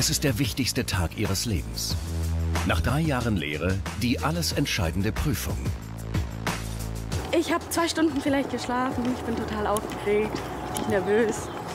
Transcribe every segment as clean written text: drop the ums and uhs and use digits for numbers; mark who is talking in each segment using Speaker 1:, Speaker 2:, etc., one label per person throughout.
Speaker 1: Es ist der wichtigste Tag ihres Lebens. Nach 3 Jahren Lehre die alles entscheidende Prüfung.
Speaker 2: Ich habe 2 Stunden vielleicht geschlafen. Ich bin total aufgeregt, richtig nervös.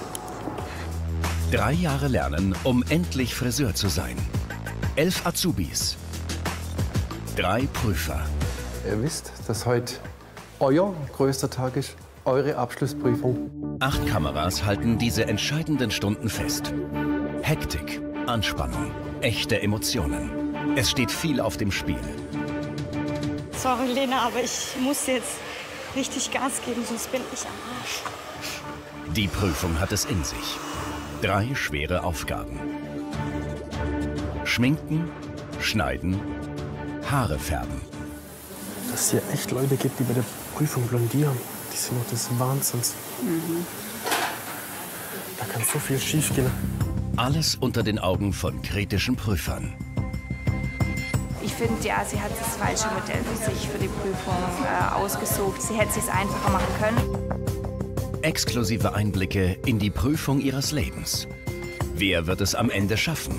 Speaker 1: 3 Jahre lernen, um endlich Friseur zu sein. 11 Azubis. 3 Prüfer.
Speaker 3: Ihr wisst, dass heute euer größter Tag ist, eure Abschlussprüfung.
Speaker 1: 8 Kameras halten diese entscheidenden Stunden fest. Hektik, Anspannung, echte Emotionen. Es steht viel auf dem Spiel.
Speaker 2: Sorry, Lena, aber ich muss jetzt richtig Gas geben, sonst bin ich am Arsch.
Speaker 1: Die Prüfung hat es in sich. 3 schwere Aufgaben. Schminken, schneiden, Haare färben.
Speaker 3: Dass es hier echt Leute gibt, die bei der Prüfung blondieren. Die sind noch des Wahnsinns. Da kann so viel schiefgehen.
Speaker 1: Alles unter den Augen von kritischen Prüfern.
Speaker 4: Ich finde, ja, sie hat das falsche Modell für sich für die Prüfung ausgesucht. Sie hätte es einfacher machen können.
Speaker 1: Exklusive Einblicke in die Prüfung ihres Lebens. Wer wird es am Ende schaffen?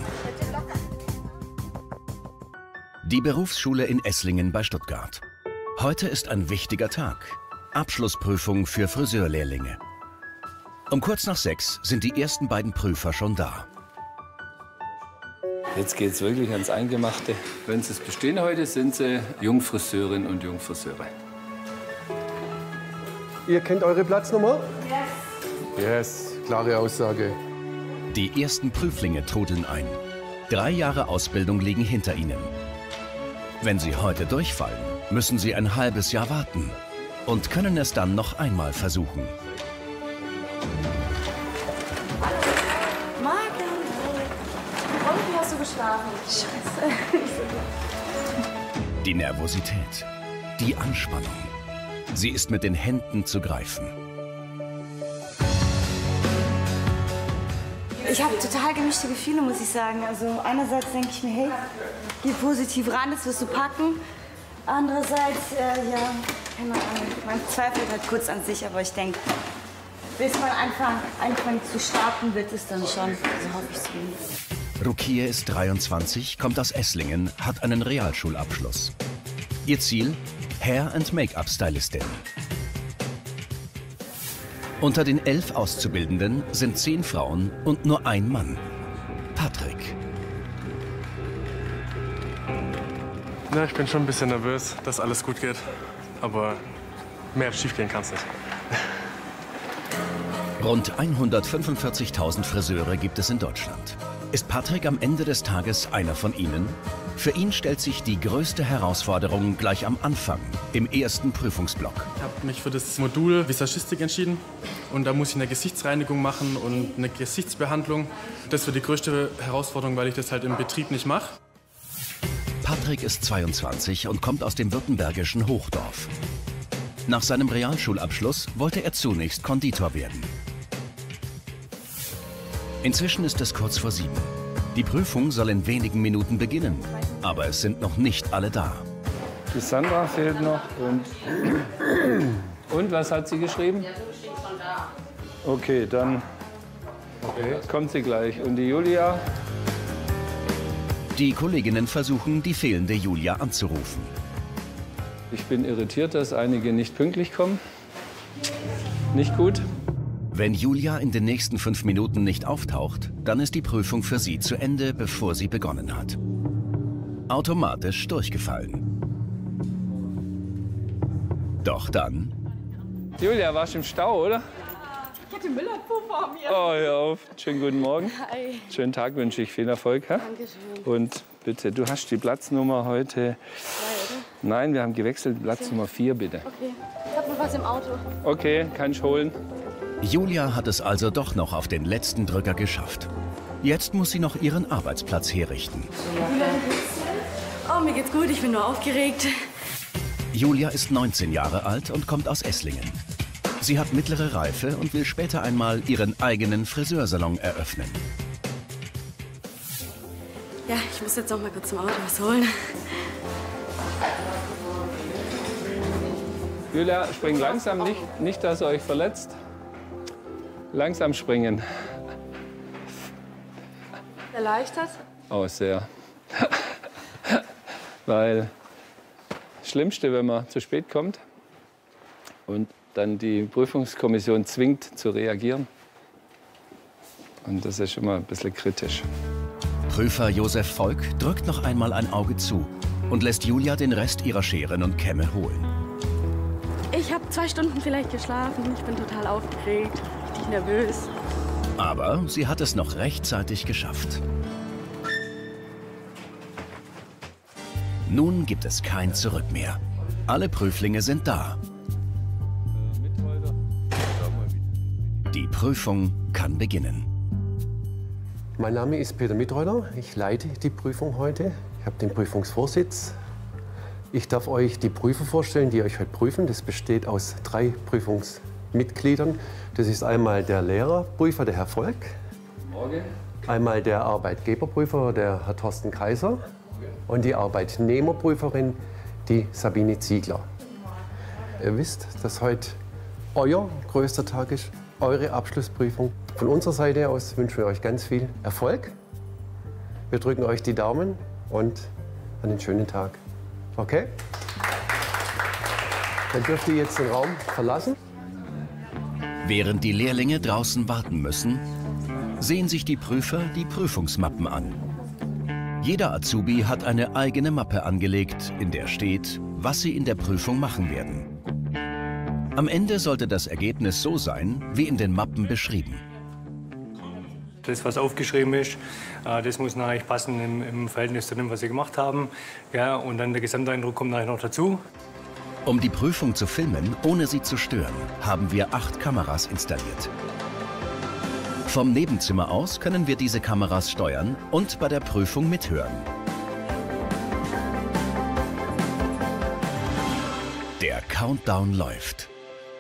Speaker 1: Die Berufsschule in Esslingen bei Stuttgart. Heute ist ein wichtiger Tag. Abschlussprüfung für Friseurlehrlinge. Um kurz nach 6 sind die ersten beiden Prüfer schon da.
Speaker 5: Jetzt geht es wirklich ans Eingemachte. Wenn Sie es bestehen heute, sind Sie Jungfriseurinnen und Jungfriseure.
Speaker 3: Ihr kennt eure Platznummer? Yes, klare Aussage.
Speaker 1: Die ersten Prüflinge trudeln ein. 3 Jahre Ausbildung liegen hinter ihnen. Wenn sie heute durchfallen, müssen sie ein halbes Jahr warten und können es dann noch einmal versuchen.
Speaker 2: Und wie hast du geschlafen? Scheiße.
Speaker 1: Die Nervosität, die Anspannung. Sie ist mit den Händen zu greifen.
Speaker 4: Ich habe total gemischte Gefühle, muss ich sagen. Also einerseits denke ich mir, hey, geh positiv ran, das wirst du packen. Andererseits, ja, keine Ahnung, man zweifelt halt kurz an sich, aber ich denke, bis man anfängt zu starten, wird es dann schon. Also hoffe ich zumindest.
Speaker 1: Rukiye ist 23, kommt aus Esslingen, hat einen Realschulabschluss. Ihr Ziel? Hair- and Make-up-Stylistin. Unter den 11 Auszubildenden sind 10 Frauen und nur ein Mann. Patrick.
Speaker 6: Na, ich bin schon ein bisschen nervös, dass alles gut geht. Aber mehr als schief gehen kann es nicht.
Speaker 1: Rund 145.000 Friseure gibt es in Deutschland. Ist Patrick am Ende des Tages einer von ihnen? Für ihn stellt sich die größte Herausforderung gleich am Anfang, im ersten Prüfungsblock.
Speaker 6: Ich habe mich für das Modul Visagistik entschieden. Und da muss ich eine Gesichtsreinigung machen und eine Gesichtsbehandlung. Das wird die größte Herausforderung, weil ich das halt im Betrieb nicht mache.
Speaker 1: Patrick ist 22 und kommt aus dem württembergischen Hochdorf. Nach seinem Realschulabschluss wollte er zunächst Konditor werden. Inzwischen ist es kurz vor 7. Die Prüfung soll in wenigen Minuten beginnen, aber es sind noch nicht alle da.
Speaker 5: Die Sandra fehlt noch und was hat sie geschrieben? Ja, du steht schon da. Okay, dann kommt sie gleich. Und die Julia?
Speaker 1: Die Kolleginnen versuchen, die fehlende Julia anzurufen.
Speaker 5: Ich bin irritiert, dass einige nicht pünktlich kommen. Nicht gut.
Speaker 1: Wenn Julia in den nächsten 5 Minuten nicht auftaucht, dann ist die Prüfung für sie zu Ende, bevor sie begonnen hat. Automatisch durchgefallen. Doch dann...
Speaker 5: Julia, warst du im Stau, oder?
Speaker 2: Ich hatte Müllabfuhr vor mir.
Speaker 5: Oh, hör auf. Schönen guten Morgen.
Speaker 2: Hi.
Speaker 5: Schönen Tag wünsche ich. Viel Erfolg. Ha?
Speaker 2: Dankeschön.
Speaker 5: Und bitte, du hast die Platznummer heute...
Speaker 2: 2, oder?
Speaker 5: Nein, wir haben gewechselt. Platznummer 4, bitte.
Speaker 2: Okay. Ich habe noch was im Auto.
Speaker 5: Okay, kann ich holen.
Speaker 1: Julia hat es also doch noch auf den letzten Drücker geschafft. Jetzt muss sie noch ihren Arbeitsplatz herrichten.
Speaker 2: Oh, mir geht's gut. Ich bin nur aufgeregt.
Speaker 1: Julia ist 19 Jahre alt und kommt aus Esslingen. Sie hat mittlere Reife und will später einmal ihren eigenen Friseursalon eröffnen.
Speaker 2: Ja, ich muss jetzt noch mal kurz zum Auto was holen.
Speaker 5: Julia, spring langsam, nicht, dass ihr euch verletzt. Langsam springen.
Speaker 7: Erleichtert?
Speaker 5: Oh, sehr. Weil das Schlimmste, wenn man zu spät kommt und dann die Prüfungskommission zwingt zu reagieren. Und das ist immer ein bisschen kritisch.
Speaker 1: Prüfer Josef Volk drückt noch einmal ein Auge zu und lässt Julia den Rest ihrer Scheren und Kämme holen.
Speaker 7: Ich habe 2 Stunden vielleicht geschlafen. Ich bin total aufgeregt, richtig nervös.
Speaker 1: Aber sie hat es noch rechtzeitig geschafft. Nun gibt es kein Zurück mehr. Alle Prüflinge sind da. Die Prüfung kann beginnen.
Speaker 3: Mein Name ist Peter Mittreuter. Ich leite die Prüfung heute. Ich habe den Prüfungsvorsitz. Ich darf euch die Prüfer vorstellen, die euch heute prüfen. Das besteht aus 3 Prüfungsmitgliedern. Das ist einmal der Lehrerprüfer, der Herr Volk.
Speaker 5: Morgen.
Speaker 3: Einmal der Arbeitgeberprüfer, der Herr Thorsten Kaiser. Und die Arbeitnehmerprüferin, die Sabine Ziegler. Ihr wisst, dass heute euer größter Tag ist, eure Abschlussprüfung. Von unserer Seite aus wünschen wir euch ganz viel Erfolg. Wir drücken euch die Daumen und einen schönen Tag. Okay? Dann dürft ihr jetzt den Raum verlassen.
Speaker 1: Während die Lehrlinge draußen warten müssen, sehen sich die Prüfer die Prüfungsmappen an. Jeder Azubi hat eine eigene Mappe angelegt, in der steht, was sie in der Prüfung machen werden. Am Ende sollte das Ergebnis so sein, wie in den Mappen beschrieben.
Speaker 8: Das, was aufgeschrieben ist, das muss natürlich passen im Verhältnis zu dem, was Sie gemacht haben. Ja, und dann der Gesamteindruck kommt natürlich noch dazu.
Speaker 1: Um die Prüfung zu filmen, ohne sie zu stören, haben wir 8 Kameras installiert. Vom Nebenzimmer aus können wir diese Kameras steuern und bei der Prüfung mithören. Der Countdown läuft.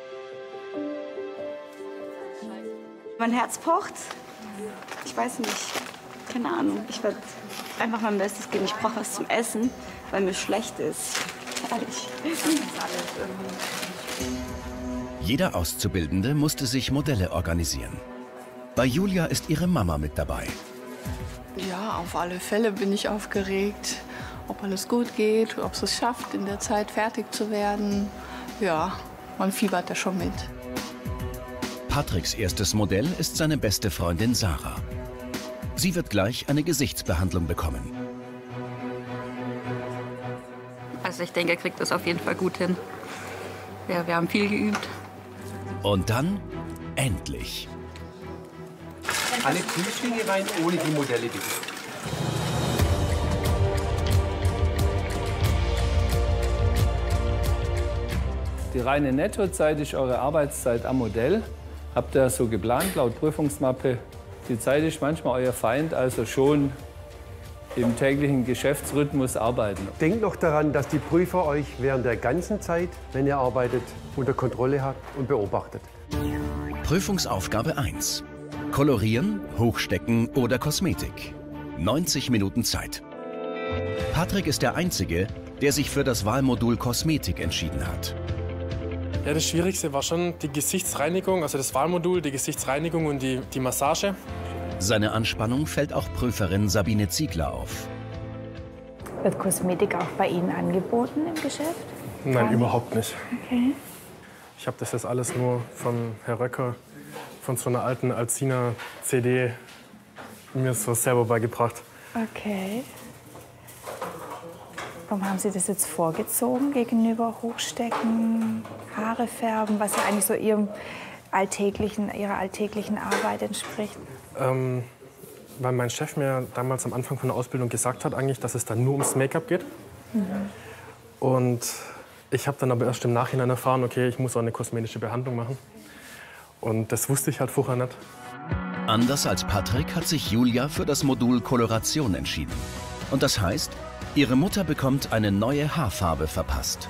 Speaker 4: Mein Herz pocht. Ich weiß nicht, keine Ahnung. Ich werde einfach mein Bestes geben. Ich brauche was zum Essen, weil mir schlecht ist. Ehrlich.
Speaker 1: Jeder Auszubildende musste sich Modelle organisieren. Bei Julia ist ihre Mama mit dabei.
Speaker 9: Ja, auf alle Fälle bin ich aufgeregt, ob alles gut geht, ob es schafft, in der Zeit fertig zu werden. Ja, man fiebert da schon mit.
Speaker 1: Patricks erstes Modell ist seine beste Freundin Sarah. Sie wird gleich eine Gesichtsbehandlung bekommen.
Speaker 10: Also ich denke, er kriegt das auf jeden Fall gut hin. Ja, wir haben viel geübt.
Speaker 1: Und dann endlich.
Speaker 3: Alle Prüflinge rein, ohne die Modelle bitte.
Speaker 5: Die reine Nettozeit ist eure Arbeitszeit am Modell. Habt ihr so geplant, laut Prüfungsmappe. Die Zeit ist manchmal euer Feind, also schon im täglichen Geschäftsrhythmus arbeiten.
Speaker 3: Denkt noch daran, dass die Prüfer euch während der ganzen Zeit, wenn ihr arbeitet, unter Kontrolle habt und beobachtet.
Speaker 1: Prüfungsaufgabe 1. Kolorieren, Hochstecken oder Kosmetik. 90 Minuten Zeit. Patrick ist der Einzige, der sich für das Wahlmodul Kosmetik entschieden hat.
Speaker 6: Ja, das Schwierigste war schon die Gesichtsreinigung, also das Wahlmodul, die Gesichtsreinigung und die Massage.
Speaker 1: Seine Anspannung fällt auch Prüferin Sabine Ziegler auf.
Speaker 11: Wird Kosmetik auch bei Ihnen angeboten im Geschäft?
Speaker 6: Nein, überhaupt nicht.
Speaker 11: Okay.
Speaker 6: Ich habe das jetzt alles nur von Herr Röcker, von so einer alten Alzina CD, mir so selber beigebracht.
Speaker 11: Okay. Warum haben Sie das jetzt vorgezogen gegenüber Hochstecken, Haare färben, was ja eigentlich so Ihrer alltäglichen Arbeit entspricht?
Speaker 6: Weil mein Chef mir damals am Anfang von der Ausbildung gesagt hat, eigentlich, dass es dann nur ums Make-up geht. Und ich habe dann aber erst im Nachhinein erfahren, okay, ich muss auch eine kosmetische Behandlung machen. Und das wusste ich halt vorher nicht.
Speaker 1: Anders als Patrick hat sich Julia für das Modul Koloration entschieden. Und das heißt, ihre Mutter bekommt eine neue Haarfarbe verpasst.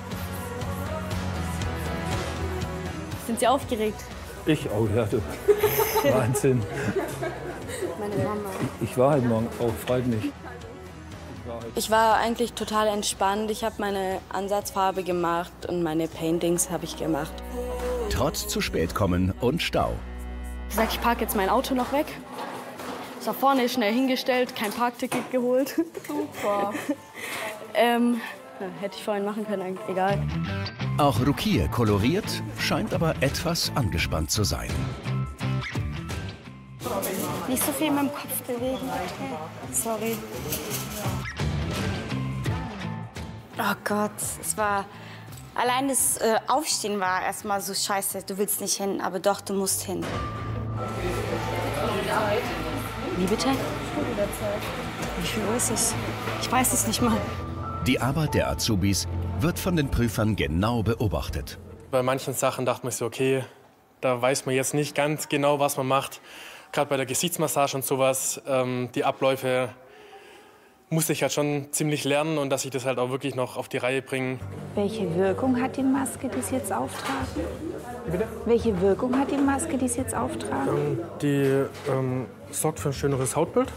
Speaker 7: Sind Sie aufgeregt?
Speaker 5: Ich auch, ja, du. Wahnsinn.
Speaker 7: Meine Mama.
Speaker 5: Ich war heute Morgen auch, freut mich.
Speaker 12: Ich war eigentlich total entspannt. Ich habe meine Ansatzfarbe gemacht und meine Paintings habe ich gemacht.
Speaker 1: Trotz zu spät kommen und Stau.
Speaker 7: Ich sag, ich parke jetzt mein Auto noch weg. Da vorne schnell hingestellt, kein Parkticket geholt.
Speaker 11: Super.
Speaker 7: Hätte ich vorhin machen können, eigentlich egal.
Speaker 1: Auch Rukiye koloriert, scheint aber etwas angespannt zu sein.
Speaker 2: Nicht so viel mit dem Kopf bewegen. Okay. Sorry. Oh Gott, es war... Allein das Aufstehen war erstmal so scheiße. Du willst nicht hin, aber doch, du musst hin. Wie bitte? Wie viel Uhr ist es? Ich weiß es nicht mal.
Speaker 1: Die Arbeit der Azubis wird von den Prüfern genau beobachtet.
Speaker 6: Bei manchen Sachen dachte man so, okay, da weiß man jetzt nicht ganz genau, was man macht. Gerade bei der Gesichtsmassage und sowas, die Abläufe musste ich halt schon ziemlich lernen und dass ich das halt auch wirklich noch auf die Reihe bringe.
Speaker 11: Welche Wirkung hat die Maske, die Sie jetzt auftragen?
Speaker 6: Wie bitte?
Speaker 11: Welche Wirkung hat die Maske, die Sie jetzt auftragen?
Speaker 6: Die sorgt für ein schöneres Hautbild,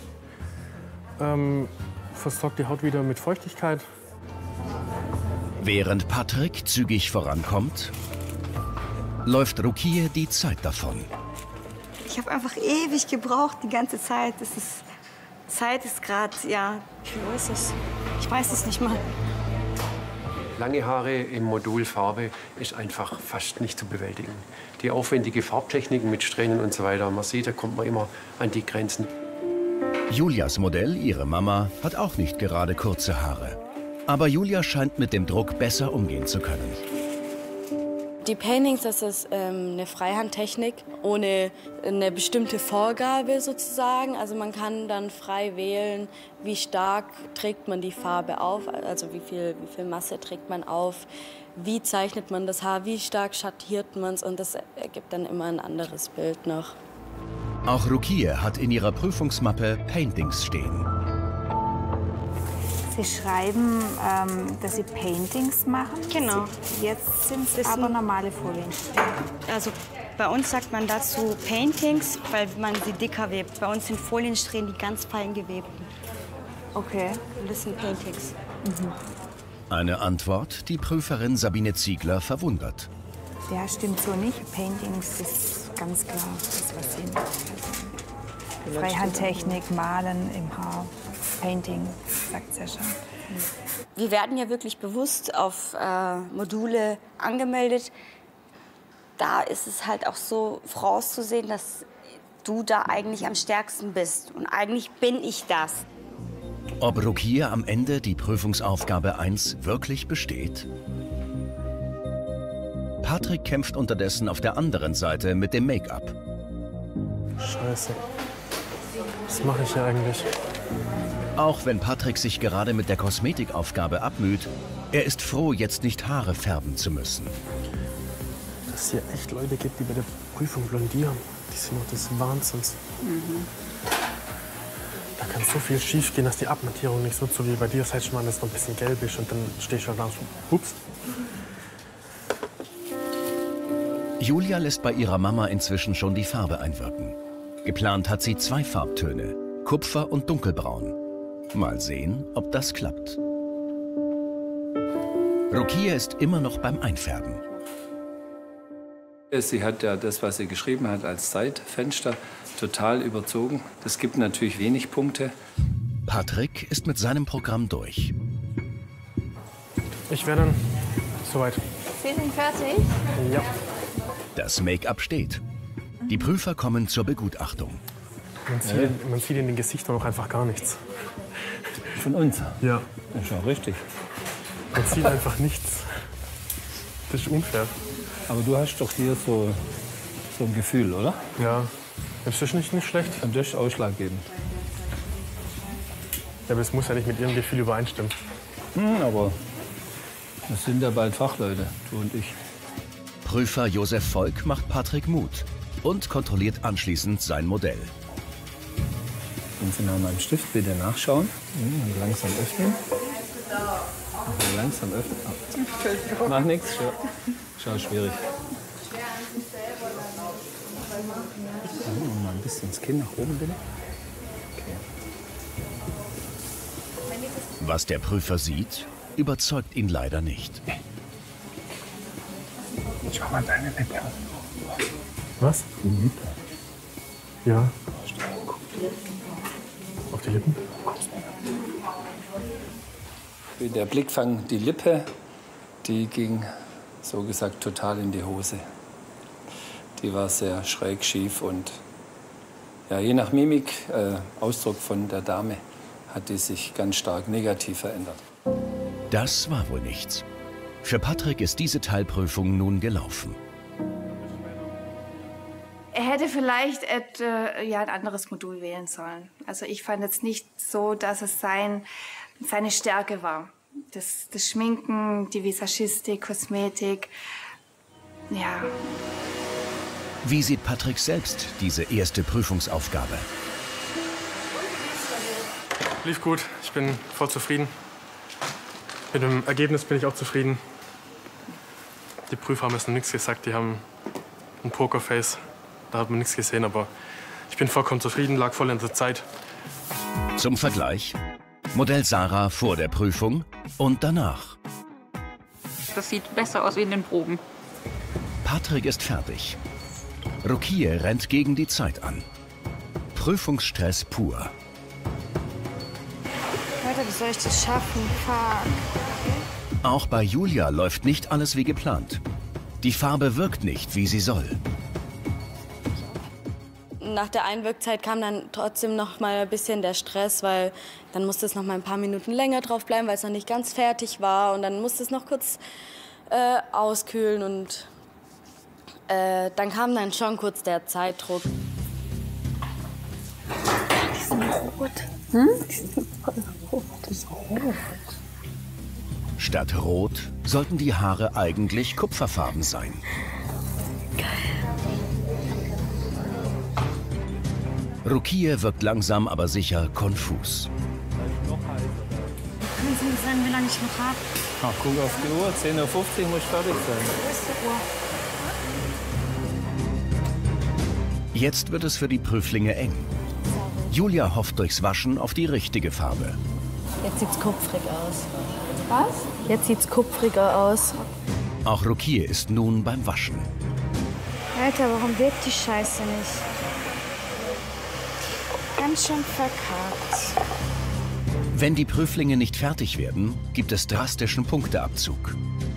Speaker 6: versorgt die Haut wieder mit Feuchtigkeit.
Speaker 1: Während Patrick zügig vorankommt, läuft Rukiye die Zeit davon.
Speaker 4: Ich habe einfach ewig gebraucht, die ganze Zeit. Zeit ist gerade, ja.
Speaker 2: Wie viel Uhr ist es? Ich weiß es nicht mal.
Speaker 3: Lange Haare im Modul Farbe ist einfach fast nicht zu bewältigen. Die aufwendige Farbtechniken mit Strähnen und so weiter, man sieht, da kommt man immer an die Grenzen.
Speaker 1: Julias Modell, ihre Mama, hat auch nicht gerade kurze Haare. Aber Julia scheint mit dem Druck besser umgehen zu können.
Speaker 12: Die Paintings, das ist eine Freihandtechnik ohne eine bestimmte Vorgabe sozusagen. Also man kann dann frei wählen, wie stark trägt man die Farbe auf, also wie viel Masse trägt man auf, wie zeichnet man das Haar, wie stark schattiert man es, und das ergibt dann immer ein anderes Bild noch.
Speaker 1: Auch Rukiye hat in ihrer Prüfungsmappe Paintings stehen.
Speaker 11: Sie schreiben, dass Sie Paintings machen?
Speaker 2: Genau.
Speaker 11: Jetzt sind es aber normale Folien.
Speaker 2: Also bei uns sagt man dazu Paintings, weil man sie dicker webt. Bei uns sind Foliensträhnen, die ganz fein gewebt.
Speaker 11: Okay.
Speaker 2: Und das sind Paintings.
Speaker 1: Eine Antwort, die Prüferin Sabine Ziegler verwundert.
Speaker 11: Ja, stimmt so nicht. Paintings ist ganz klar das, was Sie machen. Freihandtechnik, Malen im Haar. Painting, sagt es ja schon.
Speaker 2: Wir werden ja wirklich bewusst auf Module angemeldet. Da ist es halt auch so vorauszusehen, dass du da eigentlich am stärksten bist. Und eigentlich bin ich das.
Speaker 1: Ob Rukiye am Ende die Prüfungsaufgabe 1 wirklich besteht? Patrick kämpft unterdessen auf der anderen Seite mit dem Make-up.
Speaker 6: Scheiße. Was mache ich hier eigentlich?
Speaker 1: Auch wenn Patrick sich gerade mit der Kosmetikaufgabe abmüht, er ist froh, jetzt nicht Haare färben zu müssen.
Speaker 6: Dass es hier echt Leute gibt, die bei der Prüfung blondieren. Die sind noch des Wahnsinns. Da kann so viel schief gehen, dass die Abmattierung nicht so wie bei dir, das heißt schon mal, dass es noch ein bisschen gelb ist und dann stehe ich schon da so, ups.
Speaker 1: Julia lässt bei ihrer Mama inzwischen schon die Farbe einwirken. Geplant hat sie 2 Farbtöne, Kupfer und Dunkelbraun. Mal sehen, ob das klappt. Rukiye ist immer noch beim Einfärben.
Speaker 5: Sie hat ja das, was sie geschrieben hat, als Zeitfenster total überzogen. Das gibt natürlich wenig Punkte.
Speaker 1: Patrick ist mit seinem Programm durch.
Speaker 6: Ich wäre dann soweit.
Speaker 11: Sie sind fertig?
Speaker 6: Ja.
Speaker 1: Das Make-up steht. Die Prüfer kommen zur Begutachtung.
Speaker 6: Man sieht in den Gesichtern auch einfach gar nichts.
Speaker 5: Von uns?
Speaker 6: Ja.
Speaker 5: Das ist auch richtig.
Speaker 6: Man sieht einfach nichts. Das ist unfair.
Speaker 5: Aber du hast doch hier so ein Gefühl, oder?
Speaker 6: Ja. Das ist nicht schlecht.
Speaker 5: Und das ist ausschlaggebend.
Speaker 6: Ja, aber es muss ja nicht mit ihrem Gefühl übereinstimmen.
Speaker 5: Aber wir sind ja bald Fachleute, du und ich.
Speaker 1: Prüfer Josef Volk macht Patrick Mut und kontrolliert anschließend sein Modell.
Speaker 5: Wenn Sie nach meinem Stift bitte nachschauen. Und langsam öffnen. Langsam öffnen. Oh. Mach nichts. Schau, schwierig. Mal ein bisschen das Kinn nach oben, bitte. Okay.
Speaker 1: Was der Prüfer sieht, überzeugt ihn leider nicht.
Speaker 5: Schau mal deine Lippe an.
Speaker 6: Was?
Speaker 5: Die Lippe.
Speaker 6: Ja. Auf die Lippen.
Speaker 5: Der Blickfang, die Lippe, die ging so gesagt total in die Hose. Die war sehr schräg, schief und ja, je nach Mimik, Ausdruck von der Dame, hat die sich ganz stark negativ verändert.
Speaker 1: Das war wohl nichts. Für Patrick ist diese Teilprüfung nun gelaufen.
Speaker 11: Er hätte vielleicht ein anderes Modul wählen sollen. Also ich fand jetzt nicht so, dass es seine Stärke war. Das Schminken, die Visagistik, Kosmetik, ja.
Speaker 1: Wie sieht Patrick selbst diese erste Prüfungsaufgabe?
Speaker 6: Lief gut, ich bin voll zufrieden. Mit dem Ergebnis bin ich auch zufrieden. Die Prüfer haben jetzt noch nichts gesagt, die haben ein Pokerface. Da hat man nichts gesehen, aber ich bin vollkommen zufrieden, lag voll in der Zeit.
Speaker 1: Zum Vergleich, Modell Sarah vor der Prüfung und danach.
Speaker 10: Das sieht besser aus wie in den Proben.
Speaker 1: Patrick ist fertig. Rukiye rennt gegen die Zeit an. Prüfungsstress pur.
Speaker 11: Leute, wie soll ich das schaffen? Fuck.
Speaker 1: Auch bei Julia läuft nicht alles wie geplant. Die Farbe wirkt nicht, wie sie soll.
Speaker 12: Nach der Einwirkzeit kam dann trotzdem noch mal ein bisschen der Stress, weil dann musste es noch mal ein paar Minuten länger drauf bleiben, weil es noch nicht ganz fertig war. Und dann musste es noch kurz auskühlen und dann kam dann schon kurz der Zeitdruck.
Speaker 11: Die sind rot. Die sind voll rot. Das ist rot.
Speaker 1: Statt rot sollten die Haare eigentlich kupferfarben sein. Rukiye wirkt langsam, aber sicher konfus.
Speaker 11: Können Sie mir sagen, wie lange ich noch habe?
Speaker 5: Ach, guck auf die Uhr, 10:50 Uhr muss fertig sein.
Speaker 11: Wo ist die Uhr?
Speaker 1: Jetzt wird es für die Prüflinge eng. Julia hofft durchs Waschen auf die richtige Farbe.
Speaker 12: Jetzt sieht's kupfrig aus. Was? Jetzt sieht's kupfriger aus.
Speaker 1: Auch Rukiye ist nun beim Waschen.
Speaker 11: Alter, warum wirkt die Scheiße nicht? Ganz schön verkackt.
Speaker 1: Wenn die Prüflinge nicht fertig werden, gibt es drastischen Punkteabzug.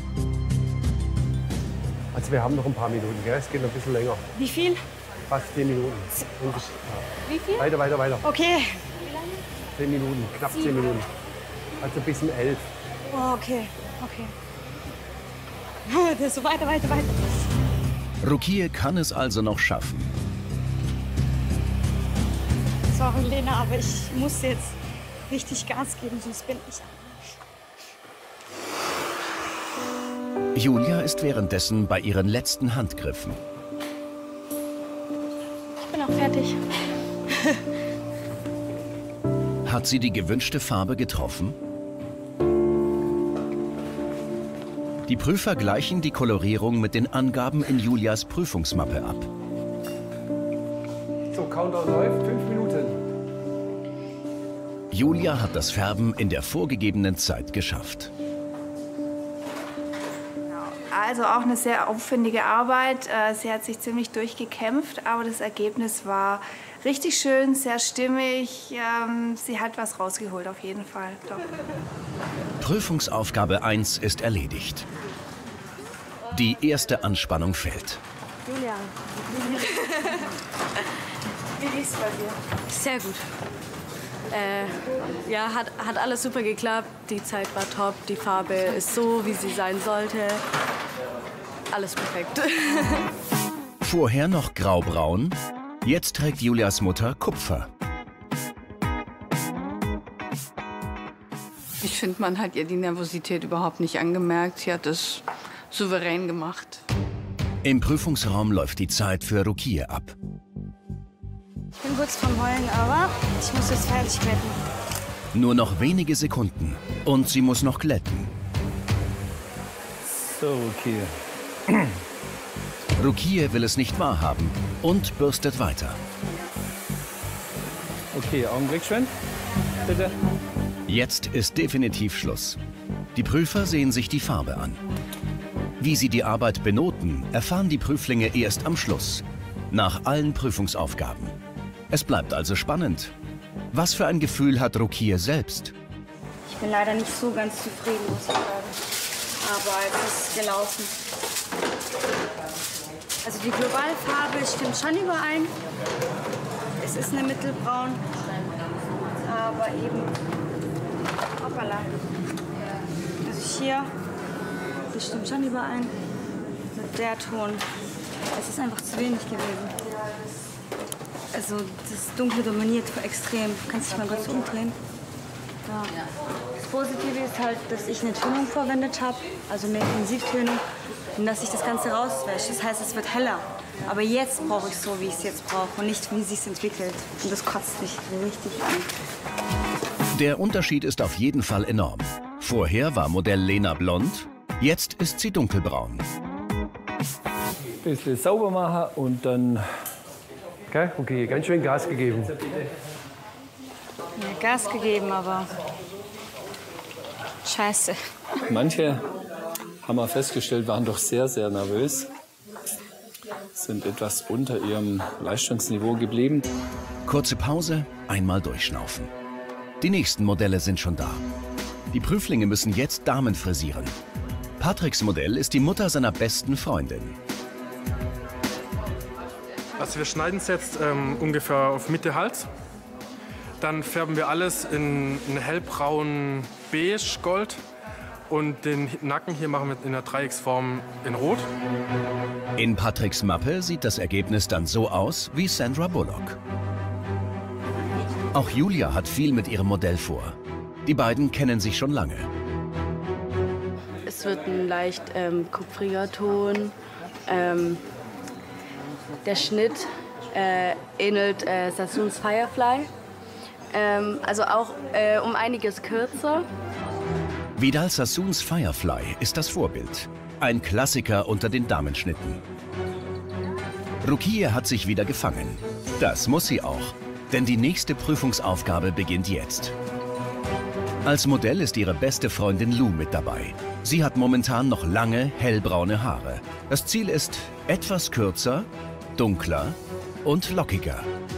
Speaker 3: Also wir haben noch ein paar Minuten, gell? Es geht noch ein bisschen länger.
Speaker 11: Wie viel?
Speaker 3: Fast 10 Minuten.
Speaker 11: Wie viel?
Speaker 3: Weiter.
Speaker 11: Okay.
Speaker 3: 10 Minuten, knapp 10 Minuten. Also bis um 11.
Speaker 11: Oh, okay. Das ist so weiter.
Speaker 1: Rukiye kann es also noch schaffen.
Speaker 11: Sorry, Lena, aber ich muss jetzt richtig Gas geben, sonst bin ich...
Speaker 1: Julia ist währenddessen bei ihren letzten Handgriffen.
Speaker 11: Ich bin auch fertig.
Speaker 1: Hat sie die gewünschte Farbe getroffen? Die Prüfer gleichen die Kolorierung mit den Angaben in Julias Prüfungsmappe ab.
Speaker 3: So, Countdown läuft, 5 Minuten.
Speaker 1: Julia hat das Färben in der vorgegebenen Zeit geschafft.
Speaker 11: Also auch eine sehr aufwendige Arbeit. Sie hat sich ziemlich durchgekämpft, aber das Ergebnis war richtig schön, sehr stimmig. Sie hat was rausgeholt, auf jeden Fall. Doch.
Speaker 1: Prüfungsaufgabe 1 ist erledigt. Die erste Anspannung fällt.
Speaker 12: Julia.
Speaker 11: Wie lief's bei dir?
Speaker 12: Sehr gut. Ja, hat alles super geklappt. Die Zeit war top. Die Farbe ist so, wie sie sein sollte. Alles perfekt.
Speaker 1: Vorher noch graubraun. Jetzt trägt Julias Mutter Kupfer.
Speaker 9: Ich finde, man hat ihr die Nervosität überhaupt nicht angemerkt. Sie hat es souverän gemacht.
Speaker 1: Im Prüfungsraum läuft die Zeit für Rukiye ab.
Speaker 11: Ich bin kurz vorm Heulen, aber ich muss jetzt fertig glätten.
Speaker 1: Nur noch wenige Sekunden und sie muss noch glätten.
Speaker 5: So, Rukiye.
Speaker 1: Rukiye will es nicht wahrhaben und bürstet weiter.
Speaker 5: Okay, Augenblick schön. Bitte.
Speaker 1: Jetzt ist definitiv Schluss. Die Prüfer sehen sich die Farbe an. Wie sie die Arbeit benoten, erfahren die Prüflinge erst am Schluss, nach allen Prüfungsaufgaben. Es bleibt also spannend. Was für ein Gefühl hat Rukiye selbst?
Speaker 4: Ich bin leider nicht so ganz zufrieden, muss ich sagen. Aber es ist gelaufen. Also die globale Farbe stimmt schon überein. Es ist eine mittelbraun. Aber eben... Hoppala. Also hier, das stimmt schon überein. Mit der Ton. Es ist einfach zu wenig gewesen. Also das Dunkle dominiert extrem. Du kannst dich mal kurz umdrehen. Ja. Das Positive ist halt, dass ich eine Tönung verwendet habe, also eine Intensivtönung, und dass ich das Ganze rauswäsche. Das heißt, es wird heller. Aber jetzt brauche ich es so, wie ich es jetzt brauche und nicht, wie es sich entwickelt. Und das kotzt mich richtig an.
Speaker 1: Der Unterschied ist auf jeden Fall enorm. Vorher war Modell Lena blond, jetzt ist sie dunkelbraun.
Speaker 5: Ein bisschen sauber machen und dann...
Speaker 3: Okay, okay, ganz schön Gas gegeben.
Speaker 4: Ja, Gas gegeben, aber scheiße.
Speaker 5: Manche, haben wir festgestellt, waren doch sehr, sehr nervös. Sind etwas unter ihrem Leistungsniveau geblieben.
Speaker 1: Kurze Pause, einmal durchschnaufen. Die nächsten Modelle sind schon da. Die Prüflinge müssen jetzt Damen frisieren. Patricks Modell ist die Mutter seiner besten Freundin.
Speaker 6: Also wir schneiden es jetzt ungefähr auf Mitte Hals. Dann färben wir alles in einen hellbraunen Beige Gold. Und den Nacken hier machen wir in der Dreiecksform in Rot.
Speaker 1: In Patricks Mappe sieht das Ergebnis dann so aus wie Sandra Bullock. Auch Julia hat viel mit ihrem Modell vor. Die beiden kennen sich schon lange.
Speaker 12: Es wird ein leicht kupfriger Ton. Der Schnitt ähnelt Sassoons Firefly. Also auch um einiges kürzer.
Speaker 1: Vidal Sassoons Firefly ist das Vorbild. Ein Klassiker unter den Damenschnitten. Rukiye hat sich wieder gefangen. Das muss sie auch, denn die nächste Prüfungsaufgabe beginnt jetzt. Als Modell ist ihre beste Freundin Lou mit dabei. Sie hat momentan noch lange, hellbraune Haare. Das Ziel ist etwas kürzer, dunkler und lockiger.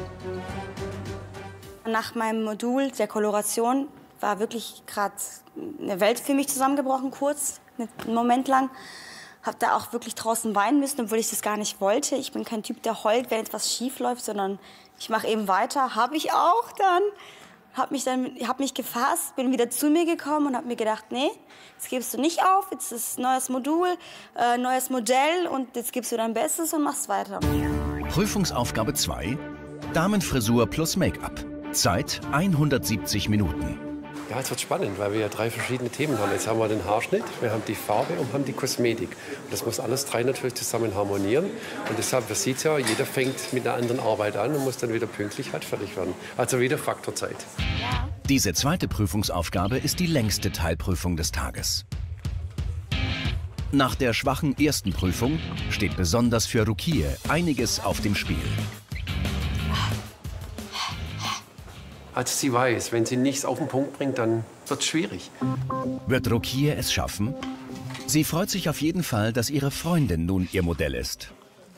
Speaker 2: Nach meinem Modul der Koloration war wirklich gerade eine Welt für mich zusammengebrochen, kurz, einen Moment lang. Habe da auch wirklich draußen weinen müssen, obwohl ich das gar nicht wollte. Ich bin kein Typ, der heult, wenn etwas schief läuft, sondern ich mache eben weiter. Habe ich auch dann. Habe mich gefasst, bin wieder zu mir gekommen und habe mir gedacht, nee, jetzt gibst du nicht auf, jetzt ist neues Modul, neues Modell und jetzt gibst du dein Bestes und machst weiter.
Speaker 1: Prüfungsaufgabe 2, Damenfrisur plus Make-up. Zeit 170 Minuten.
Speaker 3: Ja, es wird spannend, weil wir ja 3 verschiedene Themen haben. Jetzt haben wir den Haarschnitt, wir haben die Farbe und haben die Kosmetik. Und das muss alles 3 natürlich zusammen harmonieren. Und deshalb, man sieht ja, jeder fängt mit einer anderen Arbeit an und muss dann wieder pünktlich fertig werden. Also wieder Faktor Zeit.
Speaker 1: Diese zweite Prüfungsaufgabe ist die längste Teilprüfung des Tages. Nach der schwachen ersten Prüfung steht besonders für Rukiye einiges auf dem Spiel.
Speaker 3: Also sie weiß, wenn sie nichts auf den Punkt bringt, dann wird es schwierig.
Speaker 1: Wird Rukiye es schaffen? Sie freut sich auf jeden Fall, dass ihre Freundin nun ihr Modell ist.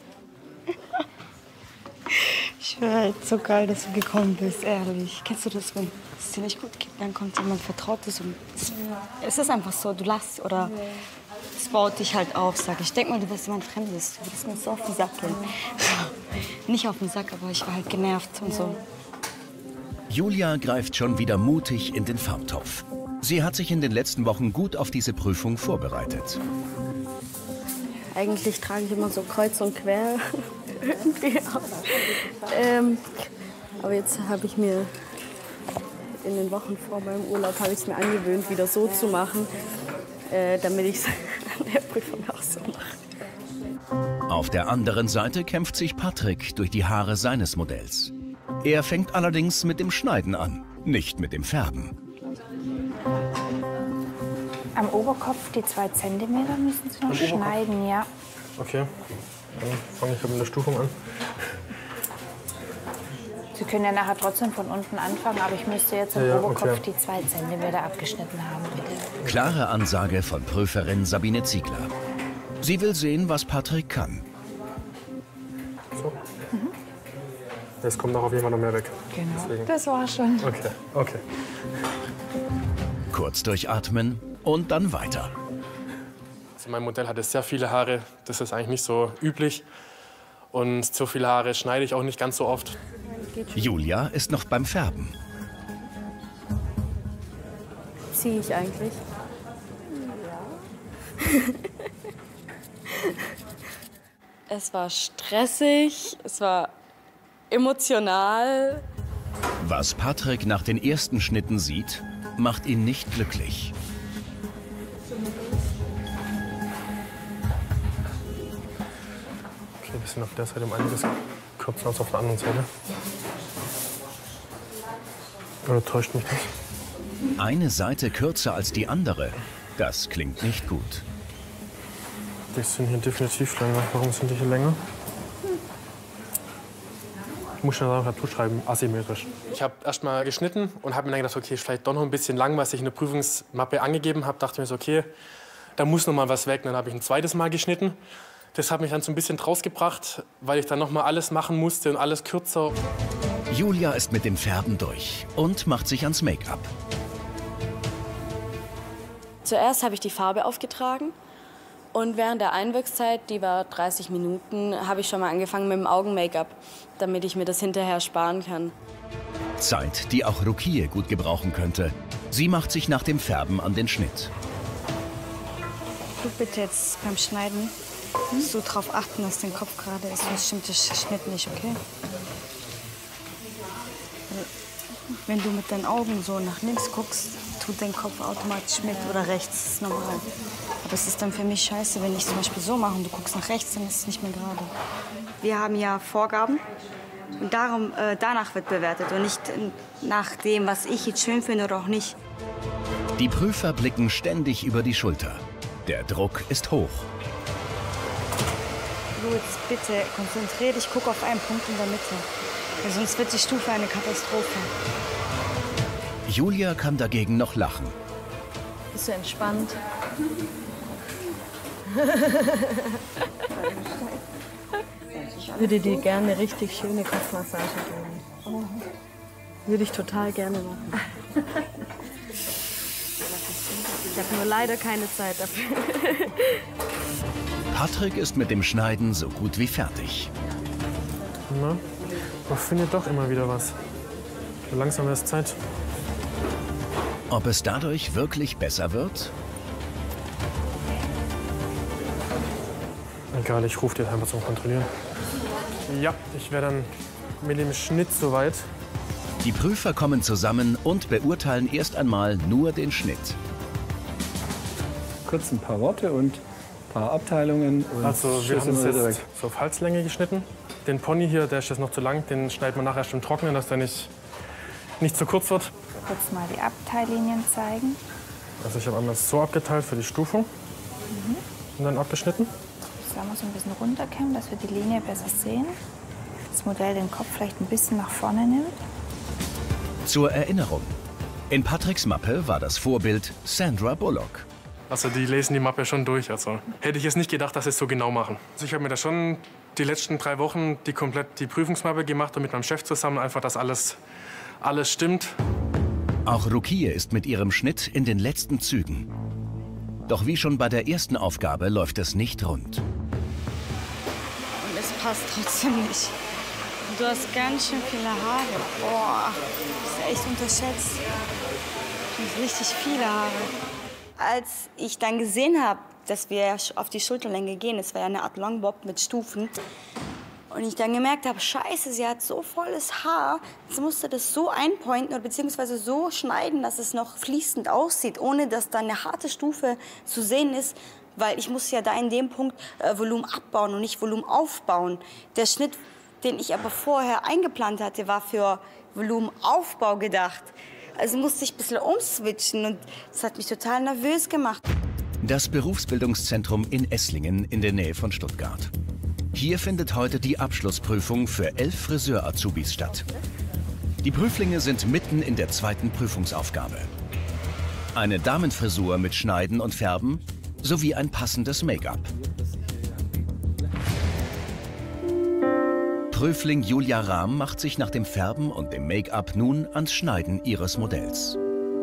Speaker 4: Ich war halt so geil, dass du gekommen bist, ehrlich. Kennst du das, wenn es dir nicht gut geht, dann kommt jemand Vertrautes und es ist einfach so, du lachst oder es baut dich halt auf, sag ich. Denk mal, du bist jemand Fremdes, du würdest mir so auf den Sack gehen. Nicht auf den Sack, aber ich war halt genervt und so.
Speaker 1: Julia greift schon wieder mutig in den Farbtopf. Sie hat sich in den letzten Wochen gut auf diese Prüfung vorbereitet.
Speaker 12: Eigentlich trage ich immer so kreuz und quer. Irgendwie auch. Aber jetzt habe ich mir in den Wochen vor meinem Urlaub habe ich es mir angewöhnt, wieder so zu machen, damit ich es an der Prüfung auch so mache.
Speaker 1: Auf der anderen Seite kämpft sich Patrick durch die Haare seines Modells. Er fängt allerdings mit dem Schneiden an, nicht mit dem Färben.
Speaker 13: Am Oberkopf die 2 Zentimeter müssen Sie noch schneiden, ja.
Speaker 6: Okay, dann fange ich mit der Stufung an.
Speaker 13: Sie können ja nachher trotzdem von unten anfangen, aber ich müsste jetzt am Oberkopf die 2 Zentimeter abgeschnitten haben, bitte.
Speaker 1: Klare Ansage von Prüferin Sabine Ziegler. Sie will sehen, was Patrick kann.
Speaker 6: So. Es kommt auch auf jeden Fall noch mehr weg.
Speaker 13: Genau,
Speaker 6: Deswegen.
Speaker 13: das war schon.
Speaker 6: Okay, okay.
Speaker 1: Kurz durchatmen und dann weiter.
Speaker 6: Also mein Modell hatte sehr viele Haare. Das ist eigentlich nicht so üblich. Und so viele Haare schneide ich auch nicht ganz so oft.
Speaker 1: Julia ist noch beim Färben.
Speaker 12: Ziehe ich eigentlich? Ja. Es war stressig, es war emotional.
Speaker 1: Was Patrick nach den ersten Schnitten sieht, macht ihn nicht glücklich.
Speaker 6: Okay, ein bisschen auf der Seite um einiges kürzer als auf der anderen Seite. Oder täuscht mich das?
Speaker 1: Eine Seite kürzer als die andere. Das klingt nicht gut.
Speaker 6: Die sind hier definitiv länger. Warum sind die hier länger? Ich muss schon dazu schreiben, asymmetrisch. Ich habe erst mal geschnitten und habe mir dann gedacht, okay, ist vielleicht doch noch ein bisschen lang, was ich in der Prüfungsmappe angegeben habe. Dachte mir so, okay, da muss noch mal was weg. Dann habe ich ein zweites Mal geschnitten. Das hat mich dann so ein bisschen rausgebracht, weil ich dann noch mal alles machen musste und alles kürzer.
Speaker 1: Julia ist mit dem Färben durch und macht sich ans Make-up.
Speaker 12: Zuerst habe ich die Farbe aufgetragen und während der Einwirkszeit, die war 30 Minuten, habe ich schon mal angefangen mit dem Augen-Make-up, damit ich mir das hinterher sparen kann.
Speaker 1: Zeit, die auch Rukiye gut gebrauchen könnte. Sie macht sich nach dem Färben an den Schnitt.
Speaker 4: Du bitte jetzt beim Schneiden so drauf achten, dass dein Kopf gerade ist, sonst stimmt der Schnitt nicht, okay? Wenn du mit deinen Augen so nach links guckst, tut dein Kopf automatisch mit oder rechts, das ist normal. Aber es ist dann für mich scheiße, wenn ich zum Beispiel so mache und du guckst nach rechts, dann ist es nicht mehr gerade. Wir haben ja Vorgaben und danach wird bewertet und nicht nach dem, was ich jetzt schön finde oder auch nicht.
Speaker 1: Die Prüfer blicken ständig über die Schulter. Der Druck ist hoch.
Speaker 4: Du jetzt bitte konzentrier dich, guck auf einen Punkt in der Mitte. Weil sonst wird die Stufe eine Katastrophe.
Speaker 1: Julia kann dagegen noch lachen.
Speaker 12: Bist du entspannt? Ich würde dir gerne eine richtig schöne Kopfmassage geben. Würde ich total gerne machen. Ich habe nur leider keine Zeit dafür.
Speaker 1: Patrick ist mit dem Schneiden so gut wie fertig.
Speaker 6: Na, man findet doch immer wieder was. So langsam ist es Zeit.
Speaker 1: Ob es dadurch wirklich besser wird?
Speaker 6: Egal, ich rufe dir einfach zum Kontrollieren. Ja, ich wäre dann mit dem Schnitt soweit.
Speaker 1: Die Prüfer kommen zusammen und beurteilen erst einmal nur den Schnitt.
Speaker 5: Kurz ein paar Worte und ein paar Abteilungen. Und
Speaker 6: Also wir haben es jetzt so auf Halslänge geschnitten. Den Pony hier, der ist jetzt noch zu lang, den schneidet man nachher erst im Trocknen, dass der nicht zu kurz wird.
Speaker 13: Kurz mal die Abteillinien zeigen.
Speaker 6: Also ich habe einmal so abgeteilt für die Stufe und dann abgeschnitten.
Speaker 13: Sollen wir so ein bisschen runterkämmen, dass wir die Linie besser sehen. Das Modell den Kopf vielleicht ein bisschen nach vorne nimmt.
Speaker 1: Zur Erinnerung. In Patricks Mappe war das Vorbild Sandra Bullock.
Speaker 6: Also die lesen die Mappe schon durch. Also hätte ich jetzt nicht gedacht, dass sie es so genau machen. Also ich habe mir da schon die letzten 3 Wochen komplett die Prüfungsmappe gemacht und mit meinem Chef zusammen einfach, dass alles stimmt.
Speaker 1: Auch Rukiye ist mit ihrem Schnitt in den letzten Zügen. Doch wie schon bei der ersten Aufgabe läuft es nicht rund.
Speaker 4: Und es passt trotzdem nicht. Du hast ganz schön viele Haare. Boah, das ist echt unterschätzt. Du hast richtig viele Haare. Als ich dann gesehen habe, dass wir auf die Schulterlänge gehen, es war ja eine Art Longbob mit Stufen, und ich dann gemerkt habe, scheiße, sie hat so volles Haar, jetzt musste das so einpointen oder beziehungsweise so schneiden, dass es noch fließend aussieht, ohne dass da eine harte Stufe zu sehen ist, weil ich muss ja da in dem Punkt Volumen abbauen und nicht Volumen aufbauen. Der Schnitt, den ich aber vorher eingeplant hatte, war für Volumenaufbau gedacht. Also musste ich ein bisschen umswitchen und das hat mich total nervös gemacht.
Speaker 1: Das Berufsbildungszentrum in Esslingen in der Nähe von Stuttgart. Hier findet heute die Abschlussprüfung für 11 Friseur-Azubis statt. Die Prüflinge sind mitten in der zweiten Prüfungsaufgabe. Eine Damenfrisur mit Schneiden und Färben sowie ein passendes Make-up. Prüfling Julia Rahm macht sich nach dem Färben und dem Make-up nun ans Schneiden ihres Modells.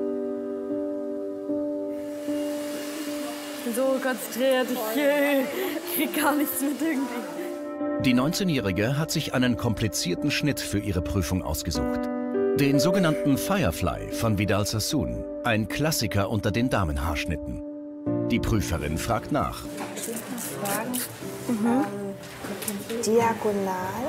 Speaker 12: Ich bin so konzentriert, ich krieg gar nichts mit irgendwie.
Speaker 1: Die 19-Jährige hat sich einen komplizierten Schnitt für ihre Prüfung ausgesucht. Den sogenannten Firefly von Vidal Sassoon, ein Klassiker unter den Damenhaarschnitten. Die Prüferin fragt nach.
Speaker 13: Ich will noch fragen, diagonal,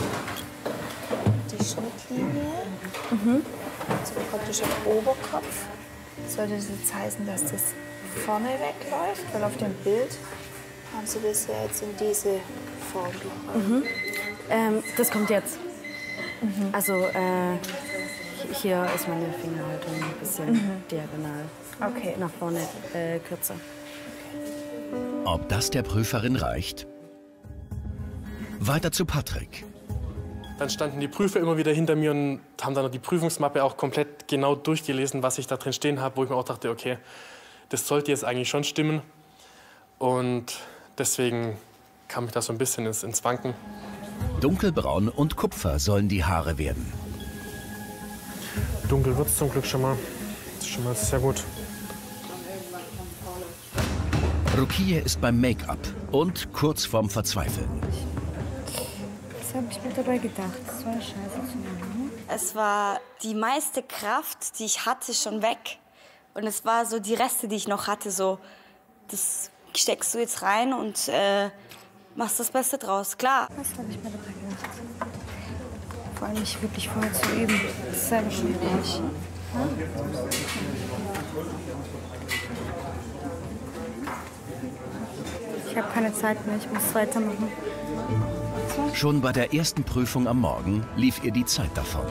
Speaker 13: die Schnittlinie, so praktisch am Oberkopf. Sollte das jetzt heißen, dass das vorne wegläuft? Weil auf dem Bild haben Sie das ja jetzt in diese Form gemacht.
Speaker 12: Das kommt jetzt. Also hier ist meine Fingerhaltung ein bisschen diagonal.
Speaker 13: Okay.
Speaker 12: Nach vorne kürzer.
Speaker 1: Ob das der Prüferin reicht? Weiter zu Patrick.
Speaker 6: Dann standen die Prüfer immer wieder hinter mir und haben dann die Prüfungsmappe auch komplett genau durchgelesen, was ich da drin stehen habe, wo ich mir auch dachte, okay, das sollte jetzt eigentlich schon stimmen. Und deswegen kam ich da so ein bisschen ins Wanken.
Speaker 1: Dunkelbraun und Kupfer sollen die Haare werden.
Speaker 6: Dunkel wird es zum Glück schon mal. Das ist schon mal sehr gut.
Speaker 1: Rukiye ist beim Make-up und kurz vorm Verzweifeln.
Speaker 4: Was habe ich mir dabei gedacht? Das war scheiße zu machen.
Speaker 2: Es war die meiste Kraft, die ich hatte, schon weg. Und es war so die Reste, die ich noch hatte, so, das steckst du jetzt rein und machst das Beste draus. Klar.
Speaker 4: Was habe ich mir dabei gedacht? Vor allem mich wirklich vorher zu üben. Das ist selber schwierig. Ich habe keine Zeit mehr, ich muss weitermachen.
Speaker 1: Schon bei der ersten Prüfung am Morgen lief ihr die Zeit davon.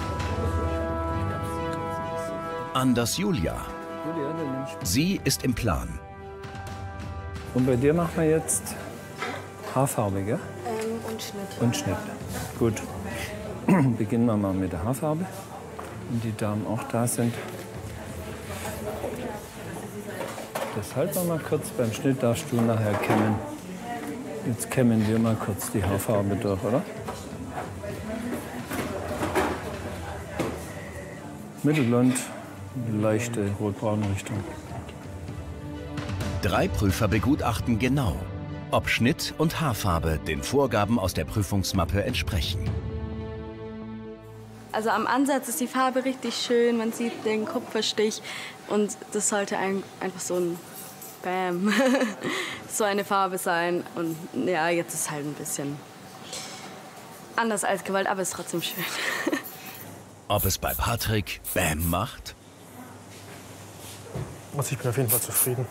Speaker 1: Anders Julia. Sie ist im Plan.
Speaker 5: Und bei dir machen wir jetzt Haarfarbe, gell?
Speaker 12: Und Schnitt.
Speaker 5: Und Schnitt. Gut. Beginnen wir mal mit der Haarfarbe. Wenn die Damen auch da sind. Das halten wir mal kurz. Beim Schnitt darfst du nachher kämmen. Jetzt kämmen wir mal kurz die Haarfarbe durch, oder? Mittelblond, leichte rotbraune Richtung.
Speaker 1: 3 Prüfer begutachten genau, ob Schnitt und Haarfarbe den Vorgaben aus der Prüfungsmappe entsprechen.
Speaker 12: Also am Ansatz ist die Farbe richtig schön, man sieht den Kupferstich und das sollte einfach so ein Bam, so eine Farbe sein. Und ja, jetzt ist halt ein bisschen anders als gewollt, aber ist trotzdem schön.
Speaker 1: Ob es bei Patrick Bam macht?
Speaker 6: Also ich bin auf jeden Fall zufrieden.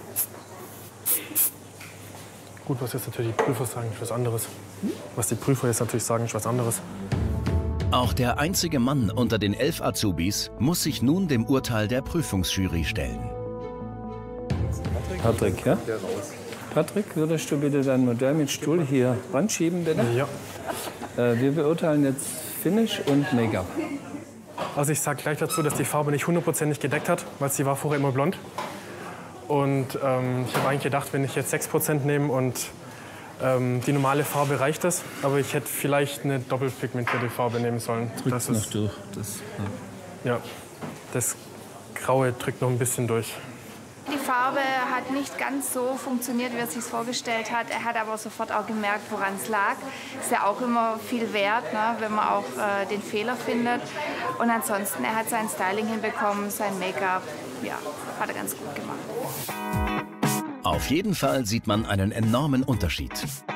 Speaker 6: Gut, was jetzt natürlich die Prüfer sagen, ist was anderes. Was die Prüfer jetzt natürlich sagen, ist was anderes.
Speaker 1: Auch der einzige Mann unter den 11 Azubis muss sich nun dem Urteil der Prüfungsjury stellen.
Speaker 5: Patrick, ja? Patrick, würdest du bitte dein Modell mit Stuhl hier ranschieben, bitte?
Speaker 6: Ja.
Speaker 5: Wir beurteilen jetzt Finish und Make-up.
Speaker 6: Also ich sage gleich dazu, dass die Farbe nicht 100% gedeckt hat, weil sie war vorher immer blond. Und ich habe eigentlich gedacht, wenn ich jetzt 6% nehme und die normale Farbe reicht das, aber ich hätte vielleicht eine doppelpigmentierte Farbe nehmen sollen.
Speaker 5: Drückt noch durch. Das,
Speaker 6: ja, das Graue drückt noch ein bisschen durch.
Speaker 11: Die Farbe hat nicht ganz so funktioniert, wie er sich vorgestellt hat. Er hat aber sofort auch gemerkt, woran es lag. Ist ja auch immer viel wert, ne, wenn man auch den Fehler findet. Und ansonsten, er hat sein Styling hinbekommen, sein Make-up, ja, hat er ganz gut gemacht.
Speaker 1: Auf jeden Fall sieht man einen enormen Unterschied.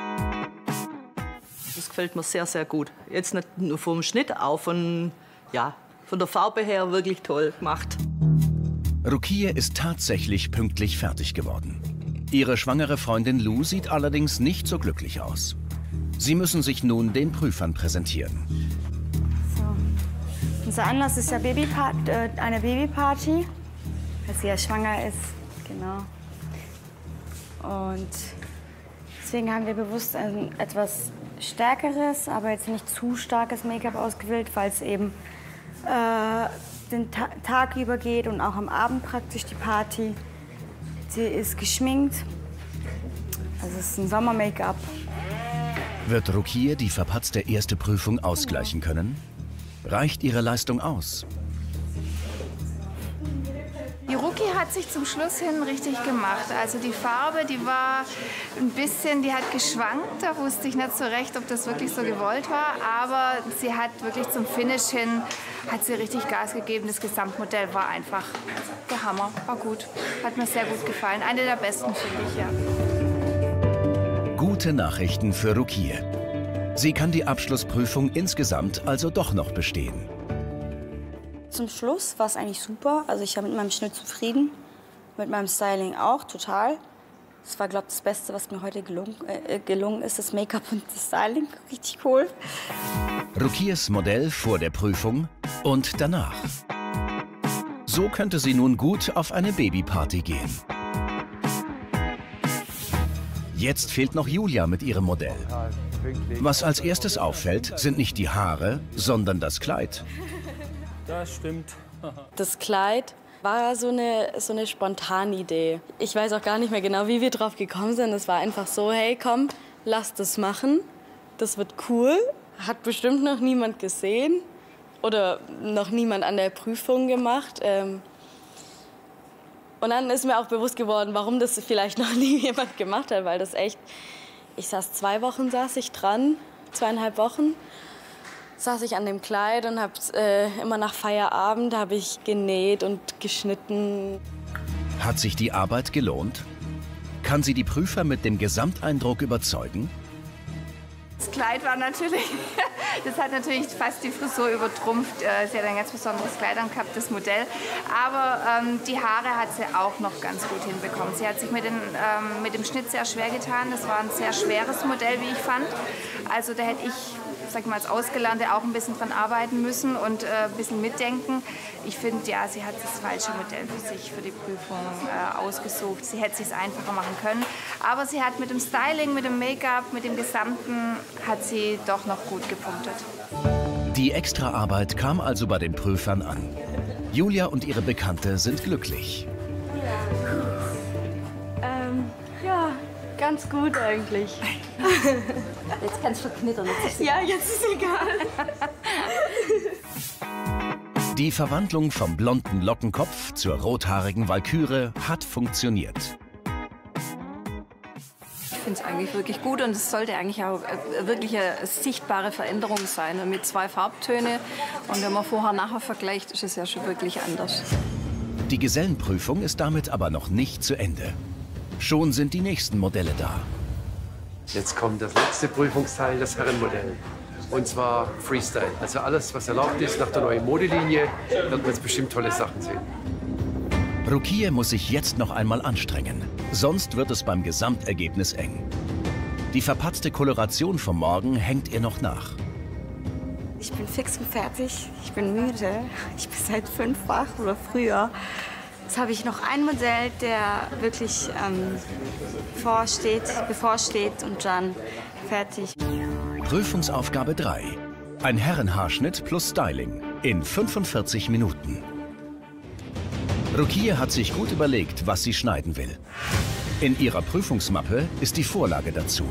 Speaker 14: Das gefällt mir sehr, sehr gut. Jetzt nicht nur vom Schnitt, auch von der Farbe her wirklich toll gemacht.
Speaker 1: Rukiye ist tatsächlich pünktlich fertig geworden. Ihre schwangere Freundin Lou sieht allerdings nicht so glücklich aus. Sie müssen sich nun den Prüfern präsentieren.
Speaker 4: So. Unser Anlass ist ja eine Babyparty, weil sie ja schwanger ist. Genau. Und deswegen haben wir bewusst ein etwas stärkeres, aber jetzt nicht zu starkes Make-up ausgewählt, weil es eben den Tag über geht und auch am Abend praktisch die Party. Sie ist geschminkt, also es ist ein Sommer-Make-up.
Speaker 1: Wird Rukiye die verpatzte erste Prüfung ausgleichen können? Reicht ihre Leistung aus?
Speaker 11: Die Rookie hat sich zum Schluss hin richtig gemacht. Also die Farbe, die war ein bisschen, die hat geschwankt. Da wusste ich nicht so recht, ob das wirklich so gewollt war. Aber sie hat wirklich zum Finish hin, hat sie richtig Gas gegeben. Das Gesamtmodell war einfach der Hammer, war gut. Hat mir sehr gut gefallen. Eine der besten, finde ich, ja.
Speaker 1: Gute Nachrichten für Rukiye. Sie kann die Abschlussprüfung insgesamt also doch noch bestehen.
Speaker 2: Zum Schluss war es eigentlich super. Also ich war mit meinem Schnitt zufrieden, mit meinem Styling auch, total. Das war, glaube ich, das Beste, was mir heute gelungen ist, das Make-up und das Styling. Richtig cool.
Speaker 1: Rukiyes Modell vor der Prüfung und danach. So könnte sie nun gut auf eine Babyparty gehen. Jetzt fehlt noch Julia mit ihrem Modell. Was als erstes auffällt, sind nicht die Haare, sondern das Kleid.
Speaker 5: Das stimmt.
Speaker 12: Das Kleid war so eine Spontanidee. Ich weiß auch gar nicht mehr genau, wie wir drauf gekommen sind. Es war einfach so, hey, komm, lass das machen. Das wird cool. Hat bestimmt noch niemand gesehen oder noch niemand an der Prüfung gemacht. Und dann ist mir auch bewusst geworden, warum das vielleicht noch nie jemand gemacht hat, weil das echt, ich saß 2 Wochen dran, 2,5 Wochen. Saß ich an dem Kleid und habe immer nach Feierabend habe ich genäht und geschnitten.
Speaker 1: Hat sich die Arbeit gelohnt? Kann sie die Prüfer mit dem Gesamteindruck überzeugen?
Speaker 11: Das Kleid war natürlich, das hat natürlich fast die Frisur übertrumpft. Sie hat ein ganz besonderes Kleid angehabt, das Modell. Aber die Haare hat sie auch noch ganz gut hinbekommen. Sie hat sich mit dem Schnitt sehr schwer getan. Das war ein sehr schweres Modell, wie ich fand. Also da hätte ich, sag mal, als Ausgelernte auch ein bisschen dran arbeiten müssen und ein bisschen mitdenken. Ich finde, ja, sie hat das falsche Modell für sich, für die Prüfung ausgesucht. Sie hätte es sich einfacher machen können. Aber sie hat mit dem Styling, mit dem Make-up, mit dem Gesamten, hat sie doch noch gut gepunktet.
Speaker 1: Die Extraarbeit kam also bei den Prüfern an. Julia und ihre Bekannte sind glücklich.
Speaker 12: Ja, ganz gut eigentlich.
Speaker 15: Jetzt kannst du verknittern.
Speaker 12: Ja, jetzt ist egal.
Speaker 1: Die Verwandlung vom blonden Lockenkopf zur rothaarigen Walküre hat funktioniert.
Speaker 10: Ich finde es eigentlich wirklich gut und es sollte eigentlich auch wirklich eine sichtbare Veränderung sein. Und mit 2 Farbtöne und wenn man vorher-nachher vergleicht, ist es ja schon wirklich anders.
Speaker 1: Die Gesellenprüfung ist damit aber noch nicht zu Ende. Schon sind die nächsten Modelle da.
Speaker 3: Jetzt kommt das letzte Prüfungsteil, das Herrenmodell. Und zwar Freestyle. Also alles, was erlaubt ist nach der neuen Modelinie, wird man jetzt bestimmt tolle Sachen sehen.
Speaker 1: Rukiye muss sich jetzt noch einmal anstrengen. Sonst wird es beim Gesamtergebnis eng. Die verpatzte Koloration vom Morgen hängt ihr noch nach.
Speaker 2: Ich bin fix und fertig. Ich bin müde. Ich bin seit 5 wach oder früher. Jetzt habe ich noch ein Modell, der wirklich bevorsteht und dann fertig.
Speaker 1: Prüfungsaufgabe 3. Ein Herrenhaarschnitt plus Styling in 45 Minuten. Rukiye hat sich gut überlegt, was sie schneiden will. In ihrer Prüfungsmappe ist die Vorlage dazu.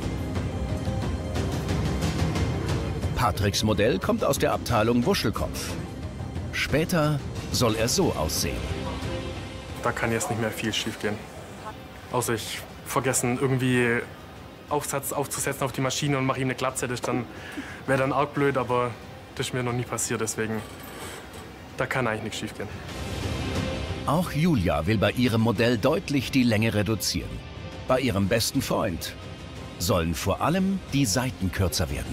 Speaker 1: Patricks Modell kommt aus der Abteilung Wuschelkopf. Später soll er so aussehen.
Speaker 6: Da kann jetzt nicht mehr viel schief gehen. Außer ich vergessen, irgendwie Aufsatz aufzusetzen auf die Maschine und mache ihm eine Glatze. Das wäre dann arg blöd, aber das ist mir noch nie passiert. Deswegen, da kann eigentlich nichts schief gehen.
Speaker 1: Auch Julia will bei ihrem Modell deutlich die Länge reduzieren. Bei ihrem besten Freund sollen vor allem die Seiten kürzer werden.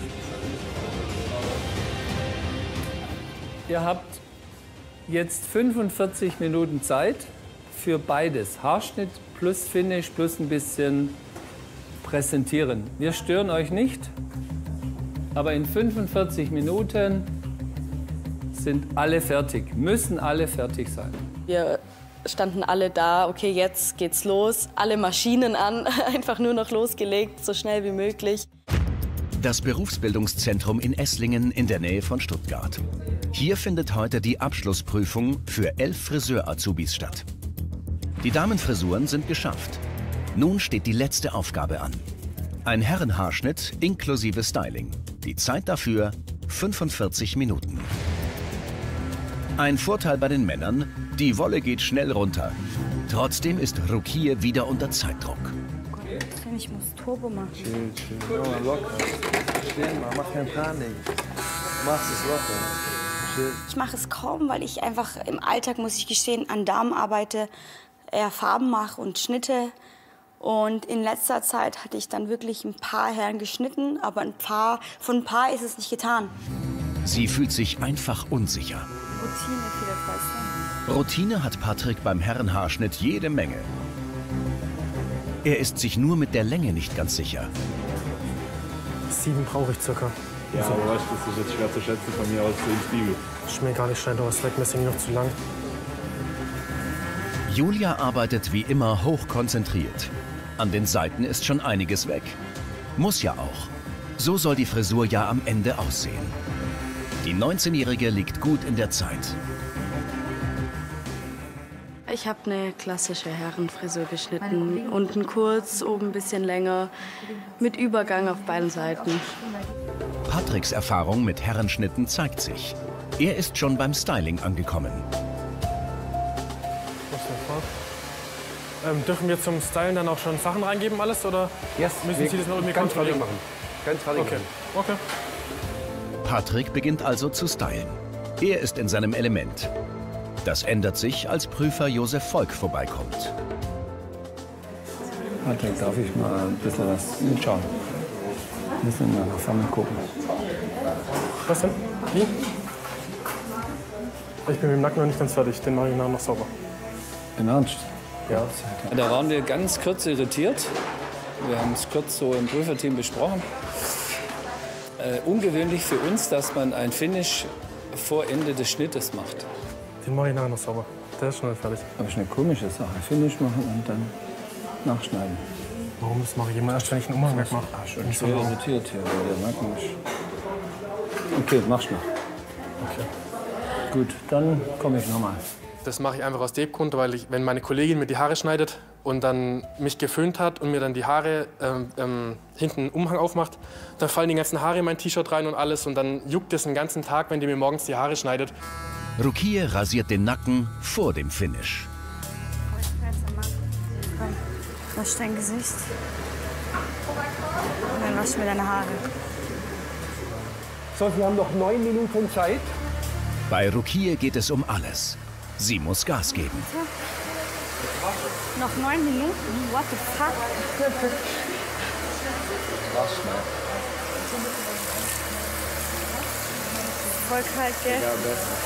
Speaker 5: Ihr habt jetzt 45 Minuten Zeit für beides. Haarschnitt plus Finish plus ein bisschen präsentieren. Wir stören euch nicht, aber in 45 Minuten sind alle fertig, müssen alle fertig sein.
Speaker 12: Wir standen alle da, okay, jetzt geht's los, alle Maschinen an, einfach nur noch losgelegt, so schnell wie möglich.
Speaker 1: Das Berufsbildungszentrum in Esslingen in der Nähe von Stuttgart. Hier findet heute die Abschlussprüfung für 11 Friseur-Azubis statt. Die Damenfrisuren sind geschafft. Nun steht die letzte Aufgabe an. Ein Herrenhaarschnitt inklusive Styling. Die Zeit dafür 45 Minuten. Ein Vorteil bei den Männern, die Wolle geht schnell runter. Trotzdem ist Rukiye wieder unter Zeitdruck.
Speaker 4: Ich muss Turbo machen.
Speaker 16: Chill. Ja, locker. Stehen mal, mach keinen Panik. Mach es locker. Chill.
Speaker 2: Ich mache es kaum, weil ich einfach im Alltag, muss ich gestehen, an Damen arbeite, eher Farben mache und Schnitte. Und in letzter Zeit hatte ich dann wirklich ein paar Herren geschnitten, aber von ein paar ist es nicht getan.
Speaker 1: Sie fühlt sich einfach unsicher.
Speaker 2: Routine vielleicht, weißt du?
Speaker 1: Routine hat Patrick beim Herrenhaarschnitt jede Menge. Er ist sich nur mit der Länge nicht ganz sicher.
Speaker 6: 7 brauche ich circa.
Speaker 16: Ja, aber weißt du, das ist jetzt schwer zu schätzen von mir aus im Spiegel.
Speaker 6: Ist mir gar nicht schnell aus, leckt mir noch zu lang.
Speaker 1: Julia arbeitet wie immer hochkonzentriert. An den Seiten ist schon einiges weg. Muss ja auch. So soll die Frisur ja am Ende aussehen. Die 19-Jährige liegt gut in der Zeit.
Speaker 12: Ich habe eine klassische Herrenfrisur geschnitten. Unten kurz, oben ein bisschen länger, mit Übergang auf beiden Seiten.
Speaker 1: Patricks Erfahrung mit Herrenschnitten zeigt sich. Er ist schon beim Styling angekommen.
Speaker 6: Dürfen wir zum Stylen dann auch schon Sachen reingeben, alles? Oder müssen Sie das noch irgendwie
Speaker 3: ganz
Speaker 6: kontrollieren?
Speaker 3: machen. Ganz fertig
Speaker 6: Okay. Okay.
Speaker 1: Patrick beginnt also zu stylen. Er ist in seinem Element. Das ändert sich, als Prüfer Josef Volk vorbeikommt.
Speaker 5: Patrick, darf ich mal ein bisschen was mitschauen? Müssen wir mal zusammen gucken.
Speaker 6: Was denn? Wie? Ich bin mit dem Nacken noch nicht ganz fertig. Den mache ich nachher noch sauber.
Speaker 5: Im Ernst?
Speaker 6: Ja.
Speaker 5: Da waren wir ganz kurz irritiert. Wir haben es kurz so im Prüferteam besprochen. Ungewöhnlich für uns, dass man ein Finish vor Ende des Schnittes macht.
Speaker 6: Den mache ich nachher noch sauber. Der ist schnell fertig.
Speaker 5: Aber ist eine komische Sache. Finish machen und dann nachschneiden.
Speaker 6: Warum? Das mache ich immer erst, wenn ich einen Umhang wegmache.
Speaker 5: Ach, schon sehr irritiert hier, weil der Nacken ist. Okay, mach's noch.
Speaker 6: Okay.
Speaker 5: Gut, dann komme ich nochmal.
Speaker 6: Das mache ich einfach aus dem Grund, weil wenn meine Kollegin mir die Haare schneidet und dann mich geföhnt hat und mir dann die Haare hinten einen Umhang aufmacht, dann fallen die ganzen Haare in mein T-Shirt rein und alles und dann juckt es den ganzen Tag, wenn die mir morgens die Haare schneidet.
Speaker 1: Rukiye rasiert den Nacken vor dem Finish.
Speaker 4: Komm, wasch dein Gesicht. Und dann wasch mir deine Haare.
Speaker 3: So, wir haben noch 9 Minuten Zeit.
Speaker 1: Bei Rukiye geht es um alles. Sie muss Gas geben.
Speaker 4: Noch 9 Minuten? What the fuck? Voll kalt, gell?
Speaker 16: Ja, besser.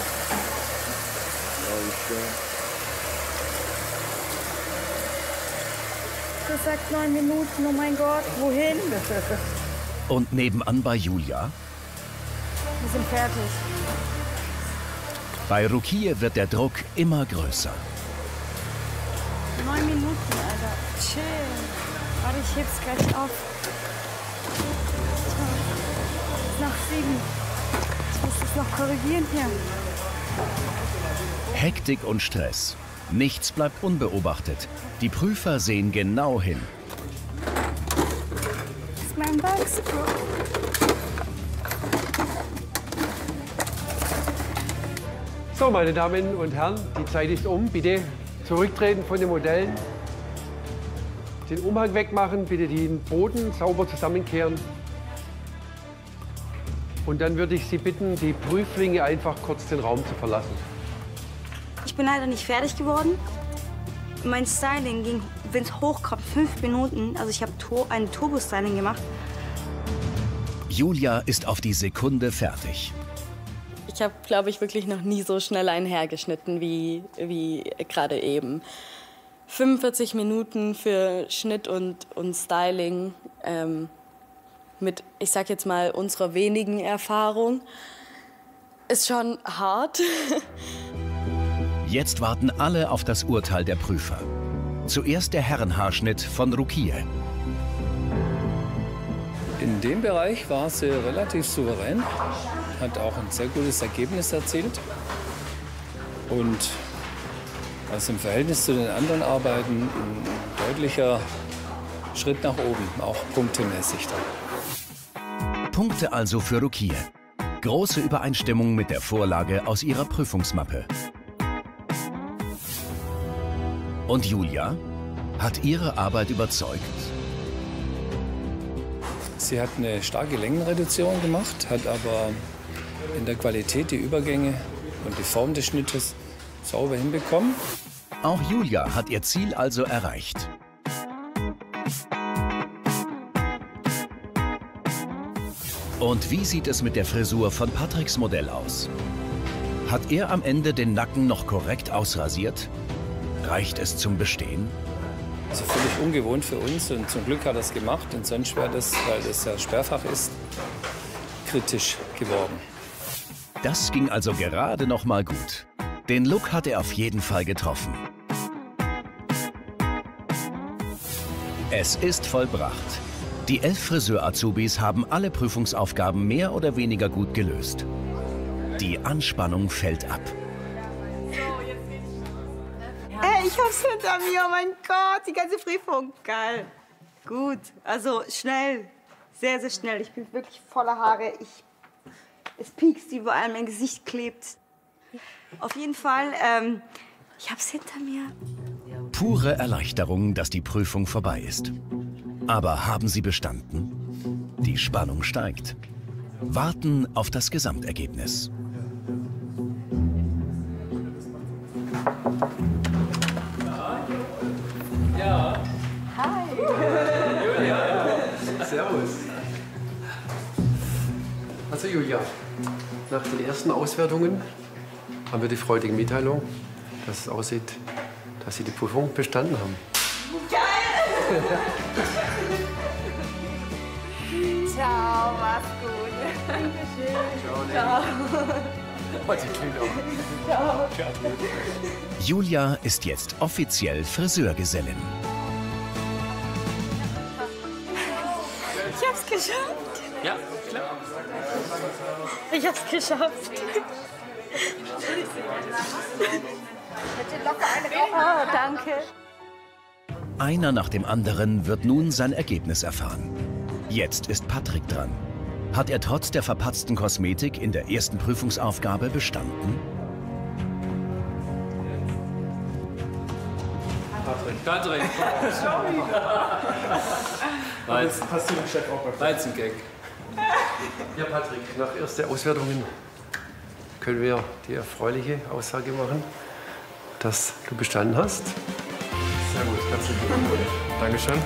Speaker 4: Das sagt 9 Minuten, oh mein Gott, wohin?
Speaker 1: Und nebenan bei Julia?
Speaker 4: Wir sind fertig.
Speaker 1: Bei Rukiye wird der Druck immer größer.
Speaker 4: 9 Minuten, Alter. Chill. Warte, ich heb's gleich auf. Es ist nach 7. Ich muss das noch korrigieren hier.
Speaker 1: Hektik und Stress. Nichts bleibt unbeobachtet. Die Prüfer sehen genau hin.
Speaker 4: Das ist mein Wachsbro.
Speaker 3: So, meine Damen und Herren, die Zeit ist um. Bitte zurücktreten von den Modellen. Den Umhang wegmachen, bitte den Boden sauber zusammenkehren. Und dann würde ich Sie bitten, die Prüflinge einfach kurz den Raum zu verlassen.
Speaker 2: Ich bin leider nicht fertig geworden. Mein Styling ging, wenn es hochkommt, 5 Minuten. Also ich habe ein Turbo-Styling gemacht.
Speaker 1: Julia ist auf die Sekunde fertig.
Speaker 12: Ich habe, glaube ich, wirklich noch nie so schnell einen hergeschnitten wie gerade eben. 45 Minuten für Schnitt und Styling mit, ich sag jetzt mal, unserer wenigen Erfahrung. Ist schon hart.
Speaker 1: Jetzt warten alle auf das Urteil der Prüfer. Zuerst der Herrenhaarschnitt von Rukiye.
Speaker 5: In dem Bereich war sie relativ souverän, hat auch ein sehr gutes Ergebnis erzielt. Und was im Verhältnis zu den anderen Arbeiten ein deutlicher Schritt nach oben, auch punktemäßig dann.
Speaker 1: Punkte also für Rukiye. Große Übereinstimmung mit der Vorlage aus ihrer Prüfungsmappe. Und Julia? Hat ihre Arbeit überzeugt?
Speaker 5: Sie hat eine starke Längenreduktion gemacht, hat aber in der Qualität die Übergänge und die Form des Schnittes sauber hinbekommen.
Speaker 1: Auch Julia hat ihr Ziel also erreicht. Und wie sieht es mit der Frisur von Patricks Modell aus? Hat er am Ende den Nacken noch korrekt ausrasiert? Reicht es zum Bestehen?
Speaker 5: Also völlig ungewohnt für uns und zum Glück hat er es gemacht. Und sonst wäre das, weil das ja sperrfach ist, kritisch geworden.
Speaker 1: Das ging also gerade noch mal gut. Den Look hat er auf jeden Fall getroffen. Es ist vollbracht. Die 11 Friseur-Azubis haben alle Prüfungsaufgaben mehr oder weniger gut gelöst. Die Anspannung fällt ab.
Speaker 4: Hey, ich hab's hinter mir, oh mein Gott, die ganze Prüfung. Geil. Gut, also schnell, sehr, sehr schnell. Ich bin wirklich voller Haare. Es piekst überall, mein Gesicht klebt. Auf jeden Fall, ich hab's hinter mir.
Speaker 1: Pure Erleichterung, dass die Prüfung vorbei ist. Aber haben sie bestanden? Die Spannung steigt. Warten auf das Gesamtergebnis.
Speaker 5: Ja.
Speaker 3: Hi. Julia. Servus. Also Julia, nach den ersten Auswertungen haben wir die freudige Mitteilung, dass es aussieht, dass Sie die Prüfung bestanden haben.
Speaker 4: Geil! Ciao, mach's gut. Dankeschön. Ciao.
Speaker 3: Ciao.
Speaker 1: Julia ist jetzt offiziell Friseurgesellin.
Speaker 4: Ich hab's geschafft.
Speaker 5: Ja, klar.
Speaker 4: Ich hab's geschafft. Oh, danke.
Speaker 1: Einer nach dem anderen wird nun sein Ergebnis erfahren. Jetzt ist Patrick dran. Hat er trotz der verpatzten Kosmetik in der ersten Prüfungsaufgabe bestanden?
Speaker 5: Patrick. Weizengag.
Speaker 3: Ja, Patrick, nach ersten Auswertungen können wir die erfreuliche Aussage machen, dass du bestanden hast. Sehr gut, herzlichen Glückwunsch.
Speaker 6: Dankeschön.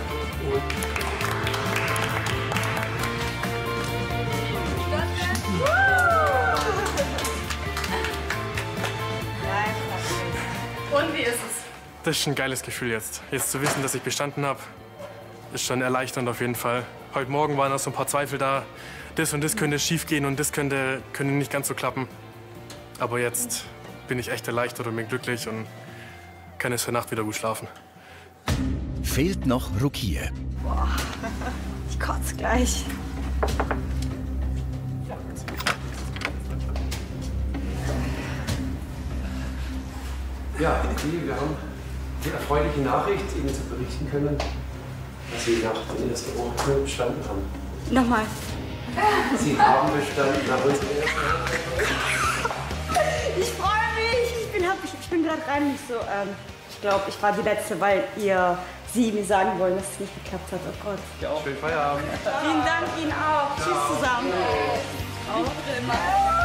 Speaker 7: Und wie ist es?
Speaker 6: Das ist ein geiles Gefühl jetzt. Jetzt zu wissen, dass ich bestanden habe, ist schon erleichternd auf jeden Fall. Heute Morgen waren noch so ein paar Zweifel da. Das und das könnte schief gehen und das könnte nicht ganz so klappen. Aber jetzt bin ich echt erleichtert und bin glücklich und kann jetzt für Nacht wieder gut schlafen.
Speaker 1: Fehlt noch Rukiye.
Speaker 4: Boah, ich kotze gleich.
Speaker 3: Ja, wir haben die erfreuliche Nachricht, Ihnen zu berichten können, dass Sie nach der ersten Woche bestanden haben.
Speaker 4: Nochmal.
Speaker 3: Sie haben bestanden nach unserer ersten.
Speaker 4: Ich freue mich. Ich bin gerade rein. Ich glaube, ich war die Letzte, weil Sie mir sagen wollen, dass es nicht geklappt hat. Oh Gott.
Speaker 3: Ja, auch. Schönen Feierabend.
Speaker 4: Vielen Dank Ihnen auch. Ciao. Tschüss zusammen. Auch immer.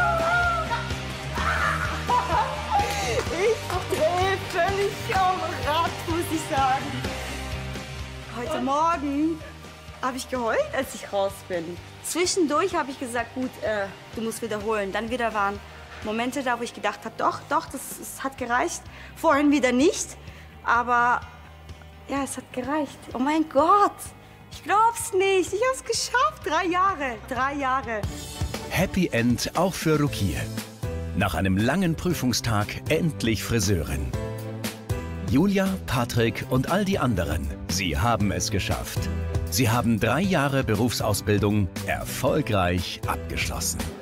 Speaker 4: Ich drehe völlig am Rad, muss ich sagen. Heute Morgen habe ich geheult, als ich raus bin. Zwischendurch habe ich gesagt, gut, du musst wiederholen. Dann wieder waren Momente da, wo ich gedacht habe, doch, das hat gereicht. Vorhin wieder nicht, aber ja, es hat gereicht. Oh mein Gott, ich glaub's nicht. Ich habe es geschafft. 3 Jahre, 3 Jahre.
Speaker 1: Happy End auch für Rukiye. Nach einem langen Prüfungstag endlich Friseurin. Julia, Patrick und all die anderen, sie haben es geschafft. Sie haben 3 Jahre Berufsausbildung erfolgreich abgeschlossen.